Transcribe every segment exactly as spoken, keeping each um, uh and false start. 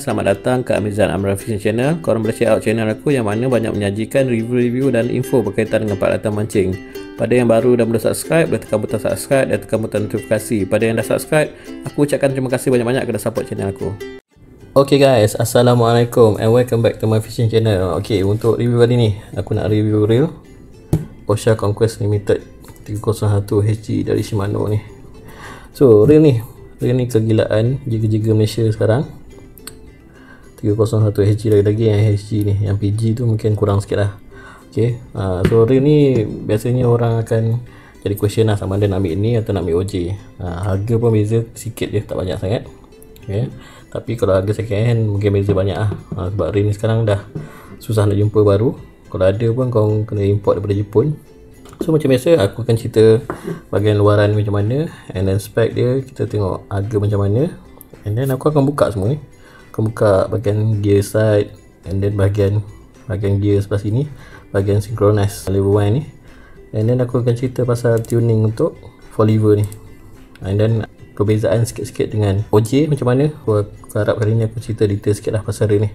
selamat datang ke Amizan Amran Fishing Channel. Korang boleh check out channel aku yang mana banyak menyajikan review-review dan info berkaitan dengan peralatan mancing. Pada yang baru dan belum subscribe, boleh tekan butang subscribe dan tekan butang notifikasi. Pada yang dah subscribe, aku ucapkan terima kasih banyak-banyak kerana support channel aku. Okay guys, Assalamualaikum and welcome back to my fishing channel. Okay, untuk review hari ni, aku nak review reel Osha Conquest Limited tiga kosong satu H G dari Shimano ni. So, reel ni Reel ni kegilaan jiga-jiga Malaysia sekarang. Tiga kosong satu H G lagi-lagi yang H G ni. Yang P G tu mungkin kurang sikit lah. Okay, uh, so reel ni biasanya orang akan jadi question lah sama ada nak ambil ni atau nak ambil O J. uh, Harga pun beza sikit je, tak banyak sangat. Okay, tapi kalau harga second hand mungkin beza banyak lah. uh, Sebab reel ni sekarang dah susah nak jumpa baru. Kalau ada pun kau kena import daripada Jepun. So macam biasa aku akan cerita bahagian luaran macam mana, and then spec dia, kita tengok harga macam mana, and then aku akan buka semua ni. Aku buka bahagian gear side, and then bahagian bahagian gear sebelah sini, bahagian synchronize level one ni, and then aku akan cerita pasal tuning untuk four lever ni, and then perbezaan sikit-sikit dengan O J macam mana. Aku, aku harap kali ni aku cerita detail sikit lah pasal reel ni.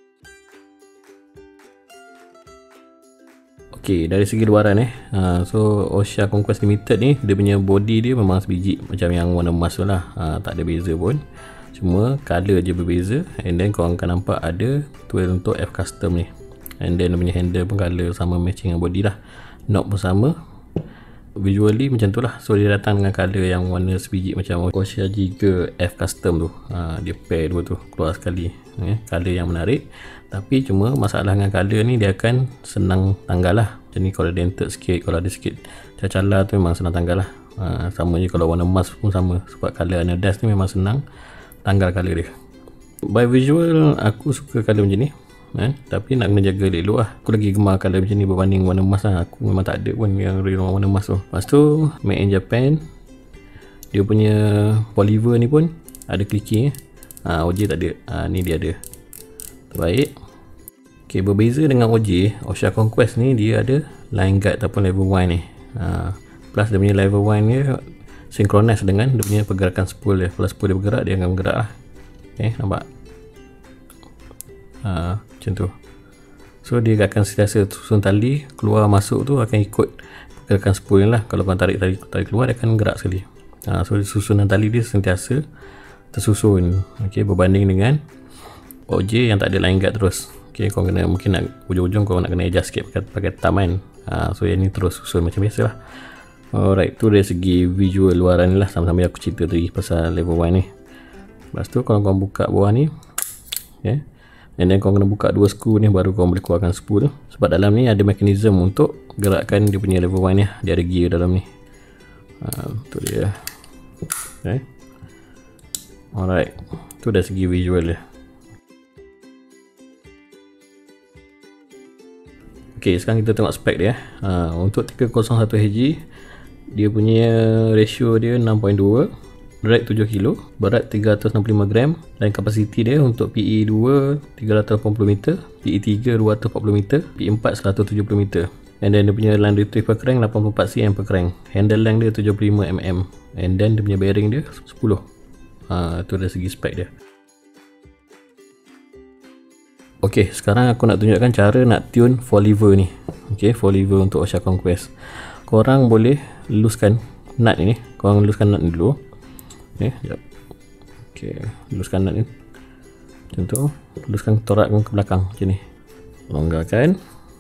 Okay, dari segi luaran eh ha, so Osha Conquest Limited ni, dia punya body dia memang sebiji macam yang warna emas tu lah. ha, Tak ada beza pun, cuma colour je berbeza. And then korang akan nampak ada twirl untuk F custom ni, and then dia punya handle pun colour sama matching dengan body lah. Knob pun sama, visually macam tu lah. So dia datang dengan colour yang warna sebiji macam Osha Giga F custom tu. ha, Dia pair dua tu keluar sekali, eh, colour yang menarik. Tapi cuma masalah dengan colour ni, dia akan senang tanggal lah. Macam ni kalau dented sikit, kalau ada sikit cacala tu memang senang tanggal lah. ha, Sama je kalau warna emas pun sama, sebab colour anodized ni memang senang tanggal colour dia. By visual aku suka colour macam ni, eh? Tapi nak kena jaga elok lah. Aku lagi gemar colour macam ni berbanding warna emas lah. Aku memang tak ada pun yang real warna emas tu. Lepas tu made in Japan. Dia punya polyver ni pun ada clicking, eh? ha, O J tak ada. ha, Ni dia ada. Baik. Okay, berbeza dengan O J, Osha Conquest ni dia ada line guide ataupun level one ni. ha, Plus dia punya level one ni synchronize dengan dia punya pergerakan spool dia. Kalau spool dia bergerak, dia akan bergerak lah. Okay, nampak? ha, Macam tu. So dia akan sentiasa susun tali, keluar masuk tu akan ikut pergerakan spool ni lah. Kalau kau tarik tali, tarik keluar, dia akan gerak sekali. ha, So susunan tali dia sentiasa tersusun. Okay, berbanding dengan O J yang tak ada line guide terus. Okay, kau kena, mungkin nak ujung-ujung kau nak kena adjust sikit pakai, pakai taman. ha, So yang ni terus susun macam biasa lah. Alright, tu dari segi visual luaran ni lah. Sama-sama aku cerita tadi pasal level one ni. Lepas tu kalau kau buka bawah ni, okay, and then kau kena buka dua skru ni, baru kau boleh keluarkan spool tu. Sebab dalam ni ada mekanisme untuk gerakkan dia punya level one ni. Dia ada gear dalam ni. ha, Tu dia. Okay. Alright, tu dari segi visual dia. Okay, sekarang kita tengok spek dia. ha, Untuk tiga kosong satu H G, dia punya ratio dia enam perpuluhan dua, drag tujuh kilo, berat tiga ratus enam puluh lima gram, dan kapasiti dia untuk P E dua tiga ratus lapan puluh meter, P E tiga dua ratus empat puluh meter, P E empat seratus tujuh puluh meter. And then dia punya line retrieve per crank lapan puluh empat centimeter per crank. Handle length dia tujuh puluh lima milimeter. And then dia punya bearing dia sepuluh. ha, Itu dari segi spek dia. Ok, sekarang aku nak tunjukkan cara nak tune four lever ni. Ok, four lever untuk Osha Conquest. Korang boleh luskan nut ni. Korang luskan nut ni dulu. Ok, sekejap. Ok, luskan nut ni macam tu. Luskan torak ke belakang macam ni. Longgarkan.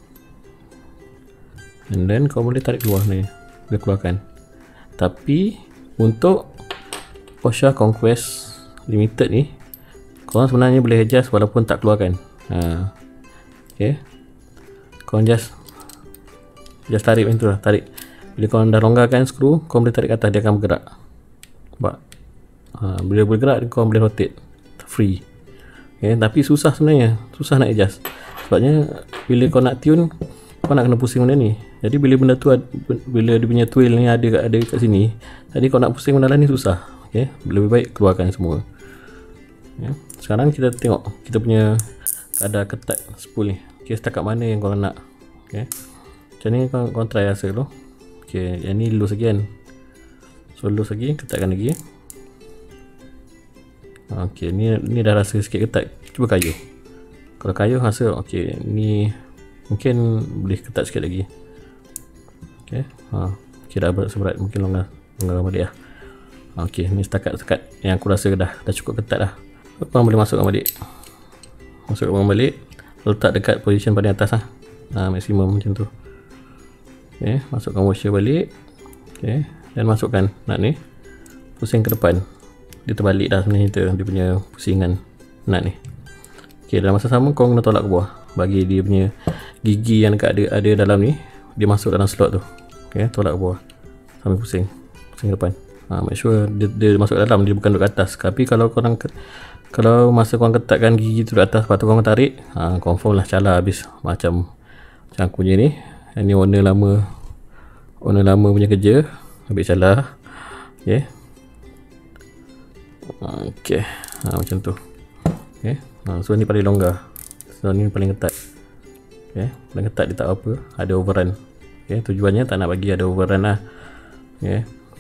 And then kau boleh tarik keluar ni. Boleh keluarkan. Tapi untuk Osha Conquest Limited ni, korang sebenarnya boleh adjust walaupun tak keluarkan. Ha. Okay, kau just just tarik macam tu lah. Tarik. Bila kau dah longgarkan skru, kau boleh tarik ke atas, dia akan bergerak. Nampak? Ha, bila bergerak, kau boleh rotate free. Okay, tapi susah sebenarnya. Susah nak adjust. Sebabnya bila kau nak tune, kau nak kena pusing benda ni. Jadi bila benda tu, bila dia punya twirl ni ada ada kat sini, tadi kau nak pusing benda lain ni susah. Okay, lebih baik keluarkan semua. Okay. Sekarang kita tengok kita punya kadar ketat spool ni. Okay, setakat mana yang korang nak. Okay, macam ni korang, korang try rasa dulu. Okay, yang ni loose lagi kan. So loose lagi, ketatkan lagi. Okey, ni ni dah rasa sikit ketat. Cuba kayu. Kalau kayu rasa okey, ni mungkin boleh ketat sikit lagi. Okey. Ha, kira berat seberat mungkin longgar longgar balik lah. Okey, ni setakat-setakat yang aku rasa dah dah cukup ketat dah. Korang boleh masukkan balik. Masukkan balik, letak dekat position paling atas lah. Ha, maksimum macam tu. Okey, masukkan washer balik. Okey, dan masukkan nut ni. Pusing ke depan. Dia terbalik dah sebenarnya tu, dia punya pusingan nut ni. Okey, dalam masa sama kau kena tolak ke bawah. Bagi dia punya gigi yang dekat ada, ada dalam ni, dia masuk dalam slot tu. Okey, tolak ke bawah. Sambil pusing. Pusing ke depan. Ha, make sure dia, dia masuk ke dalam, dia bukan duduk atas. Tapi kalau korang kalau masa korang ketatkan gigi tu duduk atas, lepas tu korang tarik, ha, confirm lah calar habis. Macam macam aku punya ni. Ini owner lama owner lama punya kerja, ambil calar. Okey. Okey. Ha, macam tu. Okey. Ha, so ni paling longgar. So ni paling ketat. Okey, paling ketat dia tak apa, ada overrun. Okey, tujuannya tak nak bagi ada overrun lah. Okey.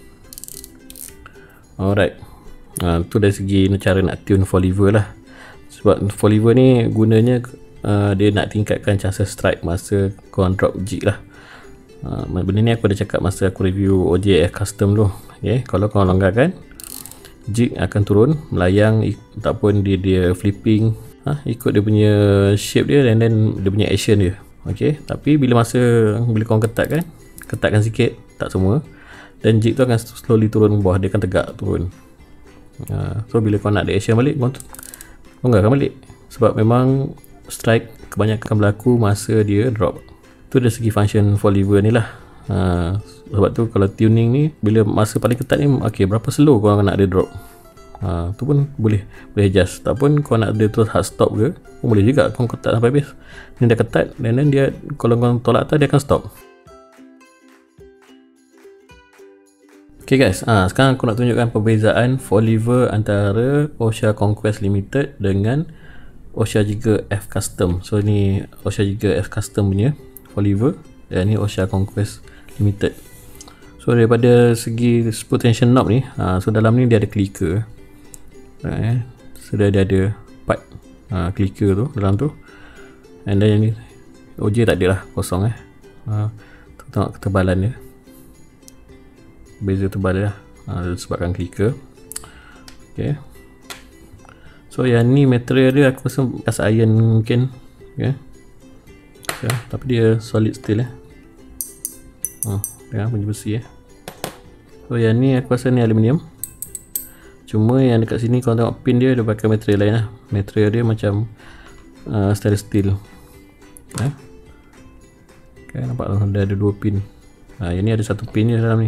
Alright. Ha, tu dari segi cara nak tune for lever lah. Sebab for lever ni gunanya uh, dia nak tingkatkan chances strike masa korang drop jig lah. Uh, benda ni aku dah cakap masa aku review O J F custom tu. Okay, kalau korang longgarkan, jig akan turun, melayang ataupun dia dia flipping, ha, ikut dia punya shape dia dan then dia punya action dia. Okay, tapi bila masa bila korang ketatkan, ketatkan sikit, tak semua, dan jig tu akan slowly turun ke bawah, dia akan tegak turun. Uh, so bila kau nak ada action balik, kau longgarkan balik. Sebab memang strike kebanyakan berlaku masa dia drop. Tu dari segi function for lever ni lah. Uh, sebab tu kalau tuning ni, bila masa paling ketat ni, ok, berapa slow kau nak ada drop. Uh, tu pun boleh boleh adjust. Tak pun kau nak ada terus hard stop ke, pun boleh juga kau ketat sampai habis. Ni dah ketat, dan then dia kalau kau tolak atas, dia akan stop. Ok guys, ha, sekarang aku nak tunjukkan perbezaan for lever antara Osha Conquest Limited dengan Osha Giga F Custom. So ni Osha Giga F Custom punya for lever, dan ni Osha Conquest Limited. So daripada segi split tension knob ni, ha, so dalam ni dia ada clicker. Ha, so dia ada, ada part ha, clicker tu dalam tu. And then yang ni O J tak ada lah, kosong eh. Ha, tengok ketebalan dia. Beza tebal lah, ha, sebabkan clicker. Okay. So yang ni material dia aku rasa cast iron mungkin. Okay. Okay. Tapi dia solid steel eh. Oh, dia punya besi eh. So yang ni aku rasa ni aluminium. Cuma yang dekat sini kalau tengok pin dia, dia pakai material lain lah. Material dia macam uh, stainless steel. Eh? Okay, nampak ada ada dua pin. Ha, yang ni ada satu pin ni dalam ni.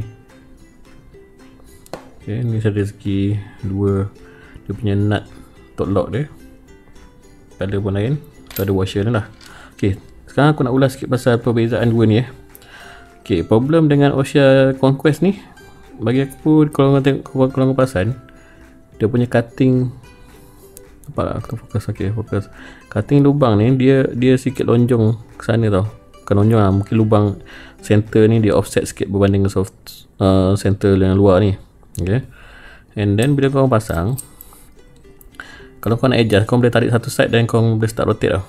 Okay, ni dari segi dua dia punya nut top lock dia. Color pun lain. Tu ada washer ni lah. Okay, sekarang aku nak ulas sikit pasal perbezaan dua ni eh. Okay, problem dengan Osha Conquest ni, bagi aku kalau korang tengok, kalau korang perasan, dia punya cutting, nampak tak? Aku fokus, okay, fokus. Cutting lubang ni dia dia sikit lonjong ke sana tau. Bukan lonjong lah, mungkin lubang center ni dia offset sikit berbanding soft uh, center yang luar ni. Okay. And then bila korang pasang, kalau kau nak adjust, kau boleh tarik satu side dan kau boleh start rotate tau.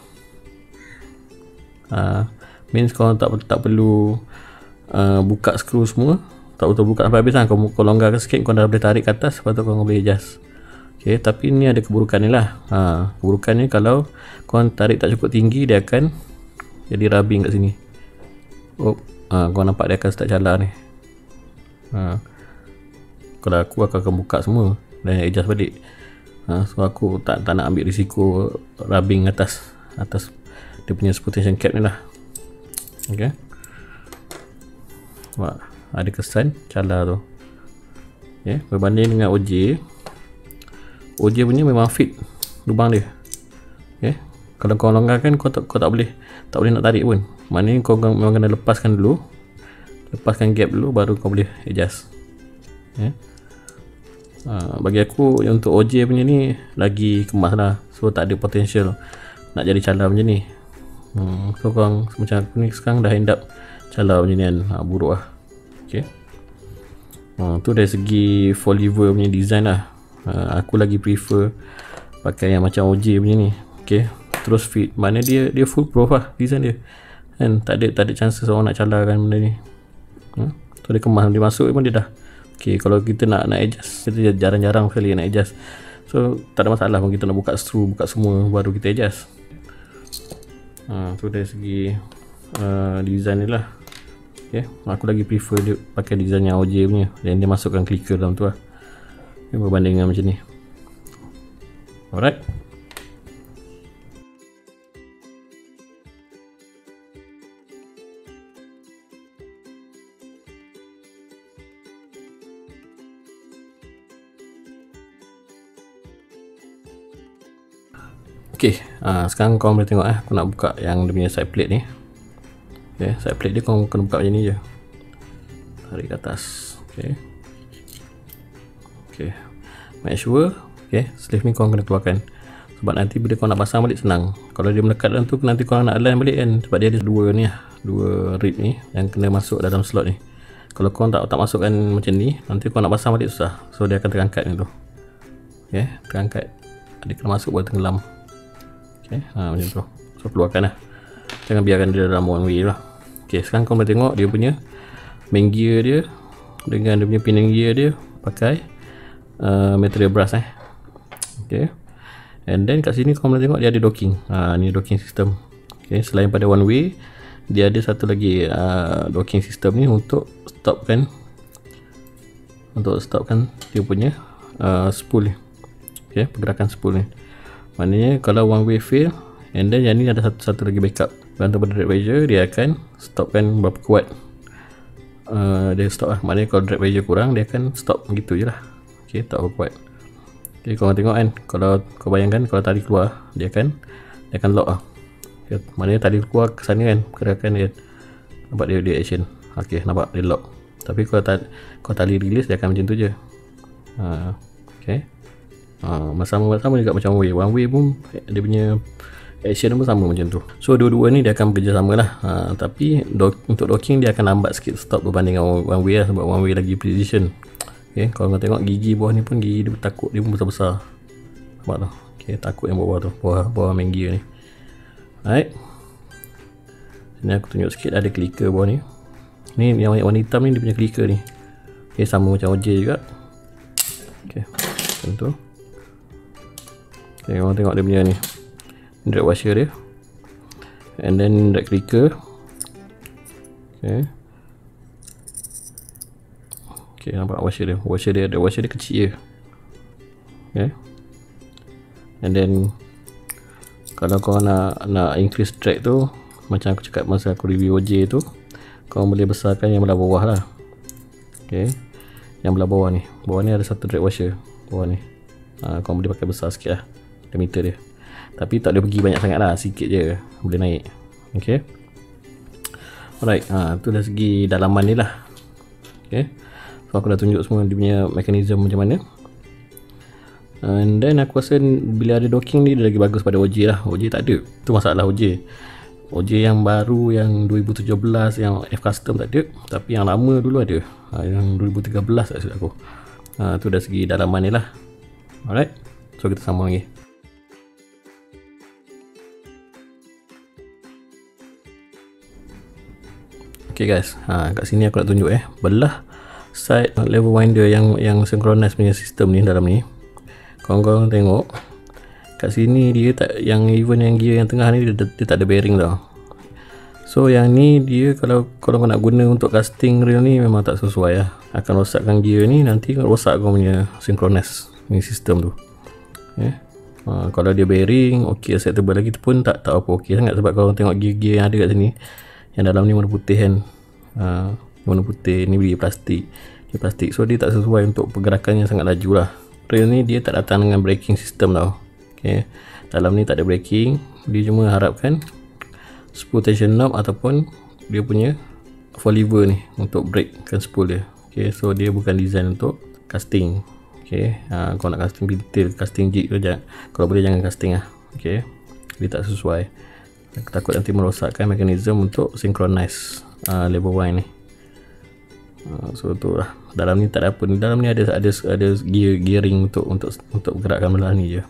Uh, means kau tak, tak perlu uh, buka skru semua. Tak betul buka sampai habis lah. Kau, kau longgarkan sikit, kau dah boleh tarik ke atas, lepas tu kau boleh adjust. Okay, tapi ni ada keburukan ni lah. Ha, keburukan ni kalau kau tarik tak cukup tinggi, dia akan jadi rubbing kat sini. Oh, ha, kau nampak dia akan start calar ni. Ha, kalau aku akan buka semua dan adjust balik. Ha, so aku tak tak nak ambil risiko rubbing atas atas dia punya split tension cap ni lah. Okay. Wah, ada kesan calar tu. Okay, berbanding dengan O J, O J punya memang fit lubang dia. Okay, kalau kau longgarkan, kau tak, kau tak boleh tak boleh nak tarik pun. Maknanya kau memang kena lepaskan dulu, lepaskan gap dulu, baru kau boleh adjust. Okay. Ha, bagi aku untuk O J punya ni lagi kemas lah, so tak ada potential nak jadi calar macam ni. Hmm, so korang macam aku ni sekarang dah end up calar macam ni kan. Ha, buruk lah. Okay. Ha, tu dari segi for lever punya design lah. Ha, uh, aku lagi prefer pakai yang macam O J punya ni. Okay, terus fit, mana dia dia full proof lah design dia kan, tak ada tak ada chances orang nak calahkan benda ni. hmm? So dia kemas, dia masuk pun dia dah okay. Kalau kita nak nak adjust, kita jarang-jarang sekali nak adjust, so tak ada masalah pun kita nak buka screw, buka semua baru kita adjust. ha, so dari segi uh, design ni lah. Okay, aku lagi prefer dia pakai design yang O J punya, dan dia masukkan clicker dalam tu lah. Okay, berbanding dengan macam ni. Alright. Okay, uh, sekarang korang boleh tengok eh, aku nak buka yang dia punya side plate ni. Okay, side plate dia korang kena buka macam ni je, tarik ke atas. Okay, okay, make sure okay, sleeve ni korang kena keluarkan, sebab nanti bila korang nak pasang balik senang. Kalau dia melekat dalam tu, nanti korang nak align balik kan, sebab dia ada dua ni lah, dua rib ni yang kena masuk dalam slot ni. Kalau korang tak, tak masukkan macam ni, nanti korang nak pasang balik susah, so dia akan terangkat ni tu. Okay, terangkat, dia kena masuk buat tenggelam. Okay, ha, macam tu. So keluarkan lah, jangan biarkan dia dalam one way lah. Okay, sekarang korang boleh tengok dia punya main gear dia dengan dia punya pinion gear dia pakai uh, material brass eh. Okay, and then kat sini korang boleh tengok dia ada docking. Ha, ni docking system. Okay, selain pada one way, dia ada satu lagi uh, docking system ni untuk stopkan untuk stopkan dia punya uh, spool ni. Okay, pergerakan spool ni. Maknanya kalau one way fail, and then yang ni ada satu, satu lagi backup. Bantu pada drag pressure, dia akan stopkan berapa kuat uh, dia stop lah. Maknanya kalau drag pressure kurang, dia akan stop begitu je lah. Okay, tak berapa kuat. Okay, korang tengok kan, kalau kau bayangkan kalau tali keluar, dia akan dia akan lock lah. Okay, maknanya tali keluar ke sana kan, pergerakan dia nampak dia, dia action. Okay, nampak dia lock. Tapi kalau tali, kalau tali release, dia akan macam tu je. uh, Okay, uh, sama-sama juga macam one way. One way pun dia punya action pun sama macam tu. So dua-dua ni dia akan bekerja sama lah. ha, Tapi dock, untuk docking dia akan lambat sikit stop berbanding dengan one way lah, sebab one way lagi precision. Okay, kalau korang tengok gigi bawah ni pun, gigi dia takut dia pun besar-besar. Nampak tu. Okay, takut yang bawah tu, bawah, bawah main gear ni. Alright, sini aku tunjuk sikit, ada clicker bawah ni. Ni yang warna hitam ni dia punya clicker ni. Okay, sama macam O J juga. Okay, macam tu. Okay, korang tengok dia punya ni drag washer dia, and then drag clicker. Okay, okay, nampak washer dia, washer dia ada washer dia kecil je. Okay, and then kalau kau nak nak increase drag tu, macam aku cakap masa aku review O J tu, kau boleh besarkan yang belah bawah lah. Okay, yang belah bawah ni, bawah ni ada satu drag washer bawah ni. ha, kau boleh pakai besar sikit lah diameter dia, tapi tak boleh pergi banyak sangat lah, sikit je boleh naik. Okay, alright, ha, tu dah segi dalaman ni lah. Okay, so aku dah tunjuk semua dia punya mekanisme macam mana. And then aku rasa bila ada docking ni, dia lagi bagus pada O J lah. O J tak ada, tu masalah O J. O J yang baru yang dua ribu tujuh belas yang F custom tak ada, tapi yang lama dulu ada. ha, Yang dua ribu tiga belas tak silap aku. ha, Tu dah segi dalaman ni lah. Alright, so kita sambung lagi. Okay guys, ha, kat sini aku nak tunjuk eh, belah side level winder yang yang synchronize punya sistem ni dalam ni. Korang-korang tengok kat sini dia tak, yang even yang gear yang tengah ni dia, dia tak ada bearing tau. So yang ni dia kalau kalau kau nak guna untuk casting reel ni memang tak sesuai lah. Akan rosakkan gear ni, nanti rosak kau punya synchronize ni sistem tu. Okay. Ha, kalau dia bearing okey, acceptable lagi tu pun tak tak apa okey sangat, sebab kalau tengok gear-gear yang ada kat sini, yang dalam ni warna putih kan, uh, warna putih ni dia plastik, dia plastik, so dia tak sesuai untuk pergerakannya sangat laju lah. Rail ni dia tak datang dengan braking system tau. Okay, dalam ni tak ada braking, dia cuma harapkan spool tension knob ataupun dia punya for lever ni untuk brake kan spool dia. Okay, so dia bukan design untuk casting. Okay, uh, kalau nak casting detail, casting jig tu jangan, kalau boleh jangan casting lah. Okay, dia tak sesuai. Aku takut nanti merosakkan mekanisme untuk synchronize uh, level wind ni. uh, so tu lah. Dalam ni tak ada apa ni, dalam ni ada ada ada gear gearing untuk untuk untuk gerakkan belah ni je.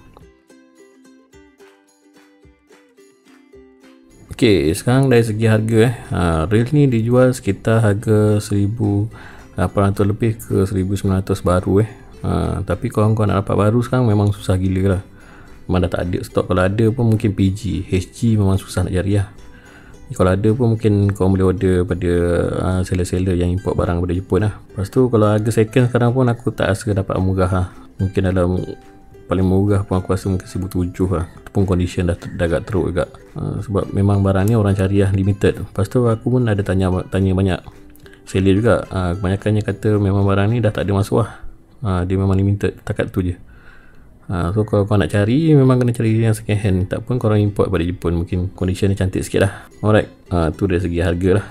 Okey, sekarang dari segi harga eh, uh, reel ni dijual sekitar harga seribu lapan ratus lebih ke seribu sembilan ratus baru eh. Uh, tapi korang korang nak dapat baru sekarang memang susah gila lah. Memang dah tak ada stok. Kalau ada pun mungkin P G, H G memang susah nak cari lah. Kalau ada pun mungkin korang boleh order pada uh, seller-seller yang import barang daripada Jepun lah. Lepas tu kalau harga second sekarang pun aku tak rasa dapat murah lah. Mungkin dalam paling murah pun aku rasa mungkin seribu tujuh lah. Itu pun condition dah, dah agak teruk juga. Uh, sebab memang barang ni orang cari lah, limited. Lepas tu aku pun ada tanya tanya banyak seller juga. Uh, kebanyakannya kata memang barang ni dah tak ada masuk lah. Uh, dia memang limited, takat tu je. Uh, so kalau kau nak cari, memang kena cari yang second hand. Tak pun korang import pada Jepun, mungkin condition dia cantik sikit lah. Alright, uh, tu dari segi harga lah.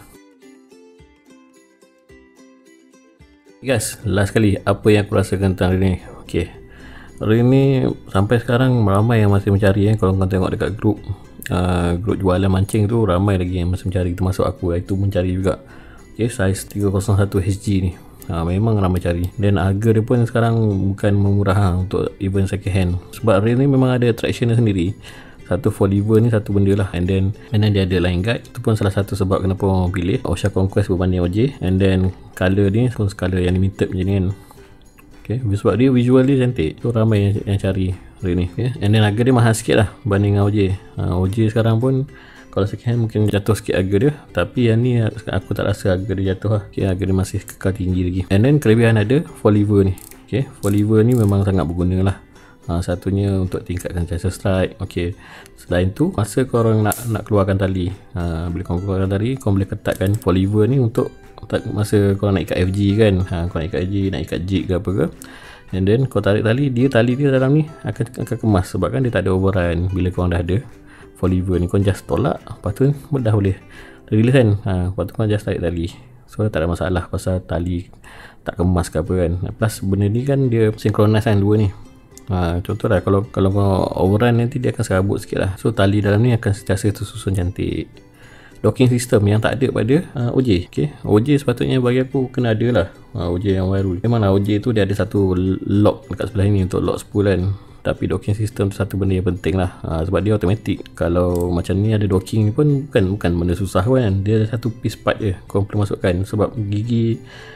Guys, last kali apa yang aku rasakan tentang ni. Okay, hari ni sampai sekarang ramai yang masih mencari eh. Kalau kau tengok dekat grup uh, grup jualan mancing tu, ramai lagi yang masih mencari, termasuk aku, itu mencari juga. Okay, size tiga kosong satu H G ni ha, memang ramai cari. Dan harga dia pun sekarang bukan memurah ha, untuk even second hand. Sebab reel ni memang ada attraction dia sendiri. Satu four lever ni satu benda lah. And then and then dia ada line guide. Itu pun salah satu sebab kenapa orang pilih Osha Conquest berbanding O J. And then color ni pun color yang limited macam ni kan. Okay, sebab dia visual dia cantik, tu ramai yang, yang cari reel ni. Okay. And then harga dia mahal sikit lah banding dengan O J. ha, O J sekarang pun kalau second hand mungkin jatuh sikit harga dia, tapi yang ni aku tak rasa harga dia jatuh lah. Okay, harga dia masih kekal tinggi lagi. And then kelebihan ada four lever ni. Okay, four lever ni memang sangat berguna lah. Ha, satunya untuk tingkatkan chassis strike. Okay, selain tu masa korang nak nak keluarkan tali, ha, bila korang keluarkan tali, korang boleh ketatkan four lever ni untuk masa korang nak ikat F G kan. Ha, korang nak ikat F G, nak ikat jig ke apa ke, and then kau tarik tali, dia tali dia dalam ni akan, akan kemas. Sebab kan dia tak ada overrun. Bila korang dah ada four lever ni, kau just tolak, lepas tu dah boleh release kan. Ha, lepas tu kau just tarik tali, so tak ada masalah pasal tali tak kemas ke apa kan. Plus benda ni kan dia synchronize kan dua ni. Ha, contoh lah kalau kalau kau overrun nanti dia akan serabut sikit lah. So tali dalam ni akan sentiasa tersusun cantik. Docking system yang tak ada pada uh, O J. Okay, O J sepatutnya bagi aku kena ada lah. uh, O J yang baru memanglah O J tu dia ada satu lock dekat sebelah ni untuk lock spool kan. Tapi docking system tu satu benda yang penting lah. ha, Sebab dia automatic. Kalau macam ni ada docking ni pun bukan, bukan benda susah kan. Dia ada satu piece part je kau perlu masukkan. Sebab gigi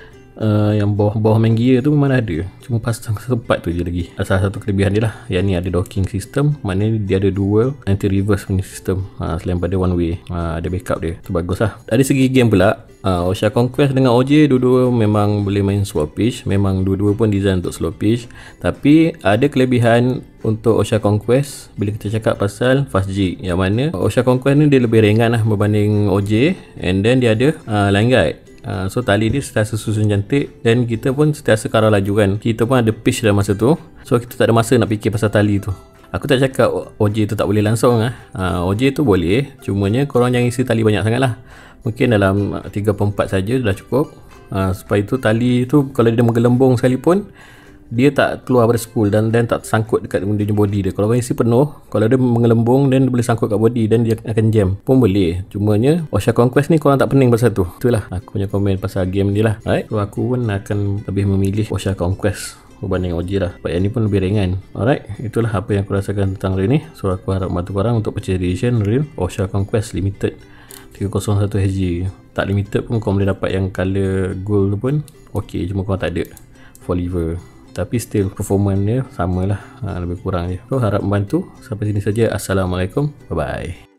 uh, yang bawah-bawah main gear tu memang ada, cuma pasang satu part tu je lagi. Salah satu kelebihan dia lah. Yang ni ada docking system, maknanya dia ada dual anti-reverse punya system. ha, Selain pada one way, ha, ada backup dia. Tu bagus lah. Dari segi game pula, Uh, Osha Conquest dengan O J dua-dua memang boleh main slow pitch. Memang dua-dua pun design untuk slow pitch. Tapi ada kelebihan untuk Osha Conquest bila kita cakap pasal fast jig, yang mana Osha Conquest ni dia lebih ringan lah berbanding O J. And then dia ada uh, line guide. Uh, so tali dia sentiasa susun cantik. Dan kita pun sentiasa kara laju kan. Kita pun ada pitch dalam masa tu. So kita tak ada masa nak fikir pasal tali tu. Aku tak cakap O J tu tak boleh langsung lah. uh, O J tu boleh, cumanya korang jangan isi tali banyak sangat lah. Mungkin dalam tiga per empat saja dah cukup. uh, Supaya tu tali tu kalau dia menggelembung sekalipun, dia tak keluar pada spool dan dan tak sangkut dekat dia body dia. Kalau kau isi penuh, kalau dia menggelembung dan dia boleh sangkut kat body dan dia akan jam pun boleh. Cumanya Osha Conquest ni korang tak pening pasal tu. Itulah aku punya komen pasal game ni lah. Alright, so aku pun akan lebih memilih Osha Conquest berbanding O J lah, sebab yang ni pun lebih ringan. Alright, itulah apa yang aku rasakan tentang reel ni. So aku harap bantu korang untuk purchase edition reel Osha Conquest limited tiga kosong satu H G. Tak limited pun kau boleh dapat yang color gold tu pun ok, cuma kau tak ada four lever. Tapi still performance dia sama lah, ha, lebih kurang je. So harap membantu. Sampai sini saja. Assalamualaikum, bye bye.